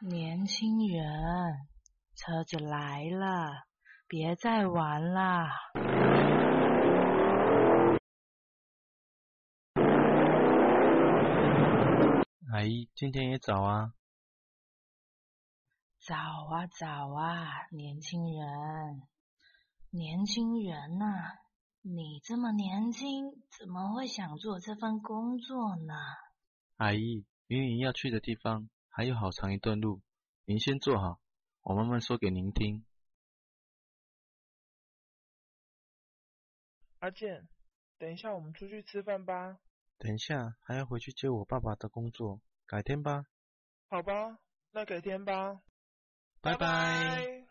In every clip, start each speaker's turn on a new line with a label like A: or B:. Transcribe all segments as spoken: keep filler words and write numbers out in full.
A: 年轻人，车子来了，别再玩啦！
B: 阿姨，今天也早啊。
A: 早啊早啊，年轻人，年轻人呐、啊，你这么年轻，怎么会想做这份工作呢？
B: 阿姨，云云要去的地方还有好长一段路，您先坐好，我慢慢说给您听。
C: 阿健，等一下我们出去吃饭吧。
B: 等一下还要回去接我爸爸的工作，改天吧。
C: 好吧，那改天吧。
B: 拜拜。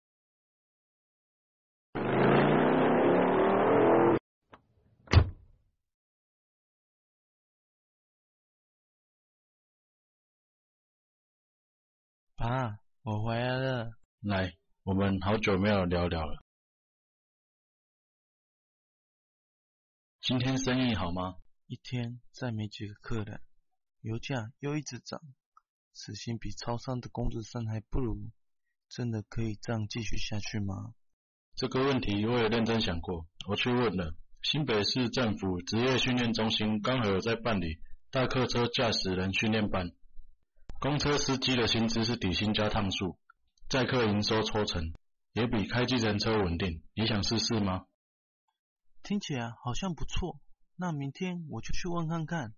B: 爸，我回来了。
D: 来，我们好久没有聊聊了。今天生意好吗？
B: 一天再没几个客人，油价又一直涨，时薪比超商的工作生还不如，真的可以这样继续下去吗？
D: 这个问题我也认真想过，我去问了新北市政府职业训练中心，刚好有在办理大客车驾驶人训练班，公车司机的薪资是底薪加趟数，载客营收抽成，也比开计程车稳定，你想试试吗？
B: 听起来好像不错，那明天我就去问看看。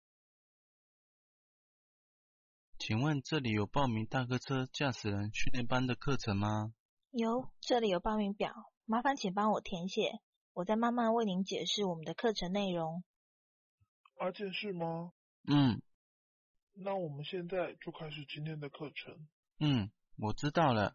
B: 请问这里有报名大客车驾驶人训练班的课程吗？
E: 有，这里有报名表，麻烦请帮我填写，我再慢慢为您解释我们的课程内容。
C: 阿健是吗？
B: 嗯。
C: 那我们现在就开始今天的课程。
B: 嗯，我知道了。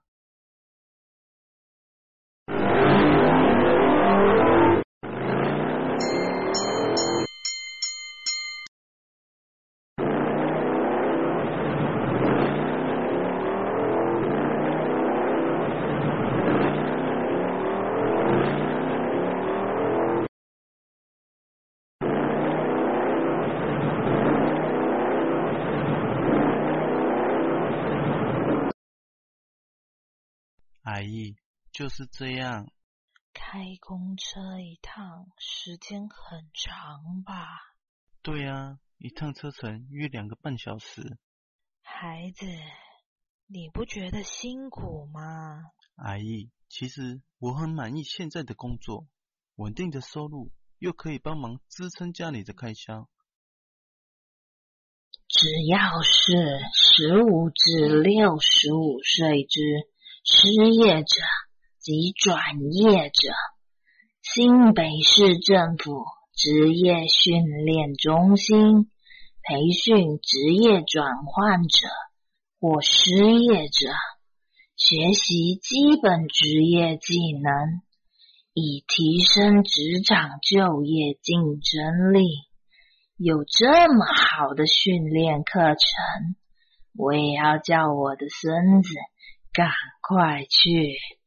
B: 阿姨，就是这样。
A: 开公车一趟时间很长吧？
B: 对啊，一趟车程约两个半小时。
A: 孩子，你不觉得辛苦吗？
B: 阿姨，其实我很满意现在的工作，稳定的收入，又可以帮忙支撑家里的开销。
A: 只要是十五至六十五岁之失业者及转业者，新北市政府职业训练中心培训职业转换者或失业者，学习基本职业技能，以提升职场就业竞争力。有这么好的训练课程，我也要叫我的孙子赶快去。